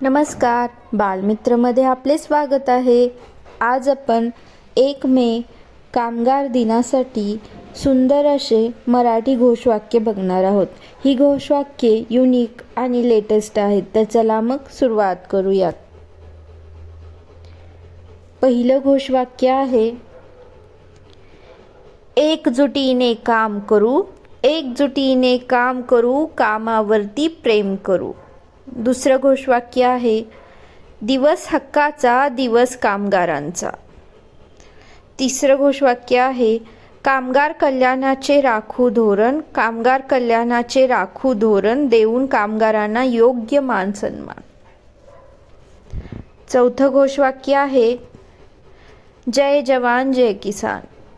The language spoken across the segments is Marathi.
नमस्कार, बालमित्रमध्ये आपले स्वागत आहे। आज आपण 1 मे कामगार दिनासाठी सुंदर असे मराठी घोषवाक्य बघणार आहोत। ही घोषवाक्ये युनिक आणि लेटेस्ट आहेत, तर चला मग सुरुवात करूयात। पहिलं घोषवाक्य आहे, एकजुटीने काम करू, एकजुटीने काम करू, कामावरती प्रेम करू। दुसरं घोषवाक्य आहे, दिवस हक्काचा, दिवस कामगारांचा। तिसरं घोषवाक्य आहे, कामगार कल्याणाचे राखू धोरण, कामगार कल्याणाचे राखू धोरण देऊन कामगारांना योग्य मान सन्मान। चौथं घोषवाक्य आहे, जय जवान जय किसान।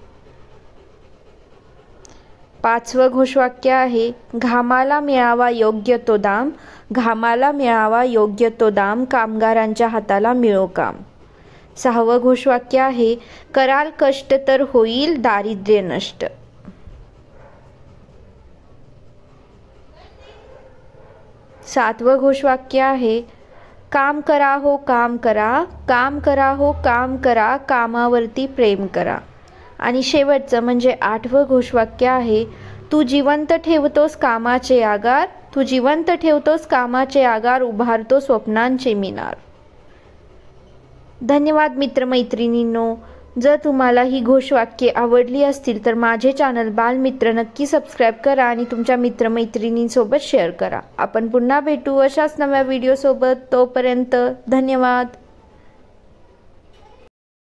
पाचवं घोषवाक्य आहे, घामाला मिळावा योग्य तो दाम, घामाला मिळावा योग्य तो दाम, कामगारांच्या हाताला मिळो काम। सहावं घोषवाक्य आहे, कराल कष्ट तर होईल दारिद्र्य नष्ट। सातवं घोषवाक्य आहे, काम करा हो काम करा, काम करा हो काम करा, कामावरती प्रेम करा। आणि शेवटचं म्हणजे आठवं घोषवाक्य आहे, तू जिवंत ठेवतोस कामाचे आगार, तू जिवंत ठेवतोस कामाचे आगार, उभारतो स्वप्नांचे मिनार। धन्यवाद मित्रमैत्रिणींनो। जर तुम्हाला ही घोषवाक्ये आवडली असतील तर माझे चॅनल बालमित्र नक्की सबस्क्राईब करा आणि तुमच्या मित्रमैत्रिणींसोबत शेअर करा। आपण पुन्हा भेटू अशाच नव्या व्हिडिओसोबत। तोपर्यंत धन्यवाद।